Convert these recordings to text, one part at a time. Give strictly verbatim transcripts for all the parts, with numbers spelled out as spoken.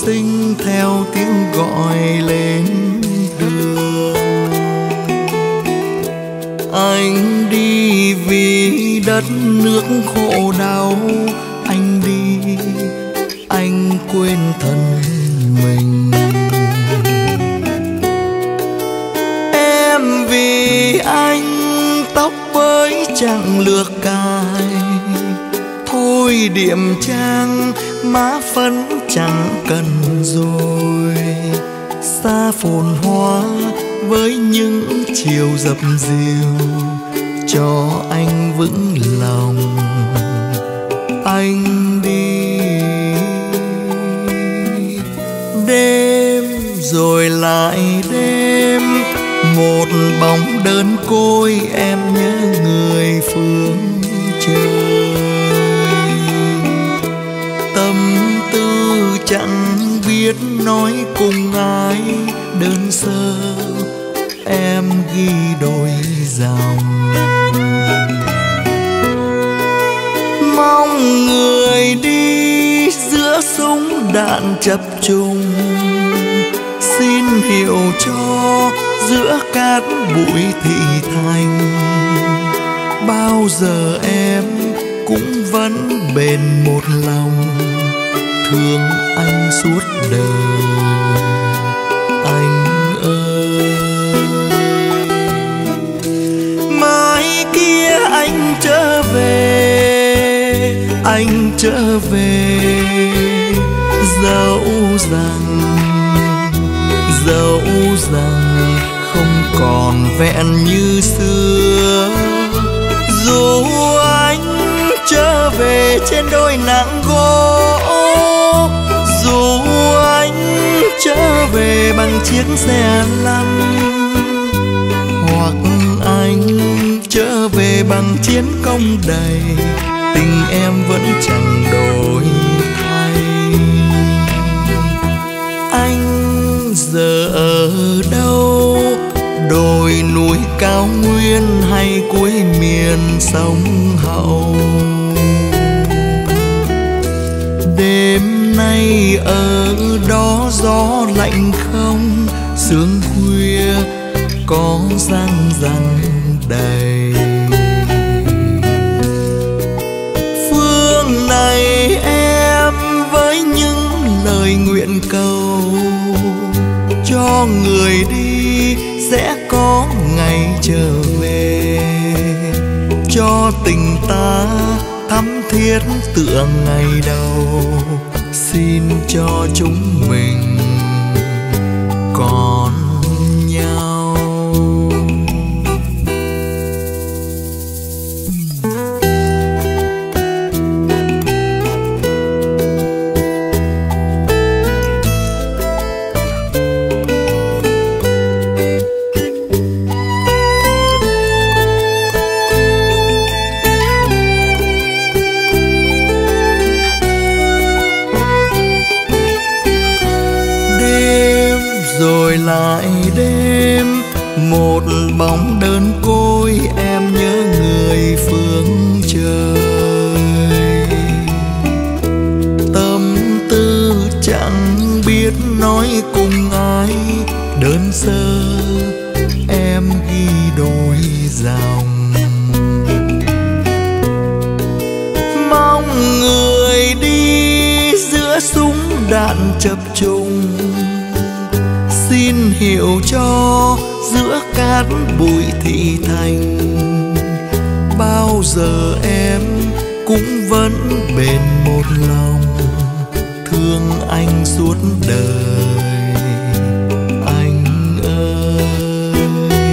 sinh theo tiếng gọi lên đường. Anh đi vì đất nước khổ đau, anh đi anh quên thân mình. Em vì anh tóc với chẳng lược cài, thôi điểm trang má phấn chẳng cần rồi. Xa phồn hoa với những chiều dập dìu, cho anh vững lòng anh đi. Đêm rồi lại đêm, một bóng đơn côi em nhớ người phương trời. Tâm tư chẳng biết nói cùng ai, đơn sơ em ghi đôi dòng. Mong người đi giữa súng đạn chập trùng, xin hiểu cho giữa cát bụi thị thành. Bao giờ em cũng vẫn bền một lòng, thương anh suốt đời anh ơi. Mai kia anh trở về, anh trở về, dẫu rằng dẫu rằng không còn vẹn như xưa. Dù anh trở về trên đôi nắng gỗ, dù anh trở về bằng chiếc xe lăn, hoặc anh trở về bằng chiến công đầy, tình em vẫn chẳng đổi thay. Anh giờ ở đâu, đồi núi cao nguyên hay cuối miền sông Hậu? Đêm nay ở đó gió lạnh không, sương khuya có răng răng đầy. Phương này em với những lời nguyện cầu, cho người đi sẽ có ngày trở về, cho tình ta thắm thiết tựa ngày đầu. Xin cho chúng mình còn nhau. Rồi lại đêm, một bóng đơn côi em nhớ người phương trời. Tâm tư chẳng biết nói cùng ai, đơn sơ em ghi đôi dòng. Mong người đi giữa súng đạn chập trùng, xin hiểu cho giữa cát bụi thị thành. Bao giờ em cũng vẫn bền một lòng, thương anh suốt đời anh ơi.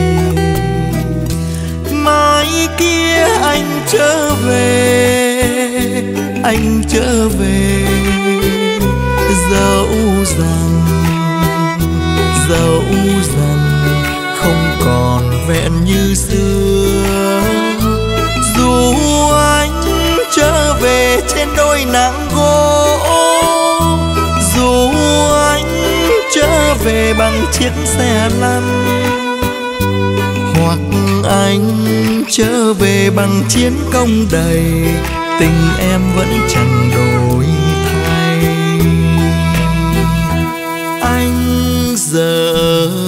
Mai kia anh trở về, anh trở về, dẫu rằng dẫu rằng không còn vẹn như xưa. Dù anh trở về trên đôi nắng gỗ, dù anh trở về bằng chiếc xe lăn, hoặc anh trở về bằng chiến công đầy, tình em vẫn chẳng đổi thay.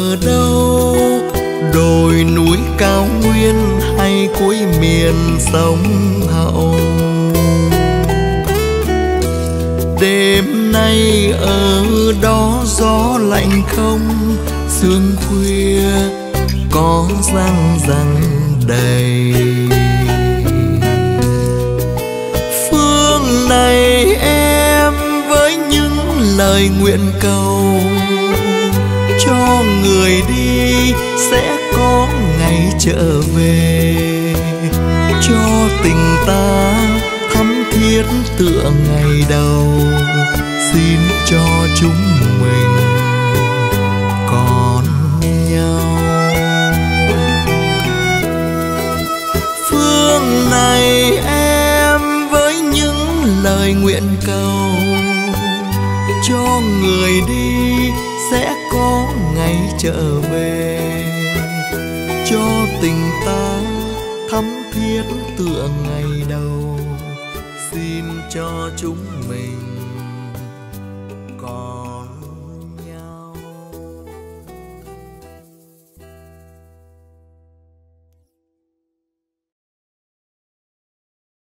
ở đâu, đồi núi cao nguyên hay cuối miền sông Hậu. Đêm nay ở đó gió lạnh không, sương khuya có răng răng đầy. Phương này em với những lời nguyện cầu, cho người đi sẽ có ngày trở về, cho tình ta thắm thiết tựa ngày đầu, xin cho chúng mình còn nhau. Phương này em với những lời nguyện cầu, cho người đi sẽ có ngày trở về, cho tình ta thắm thiết tựa ngày đầu, xin cho chúng mình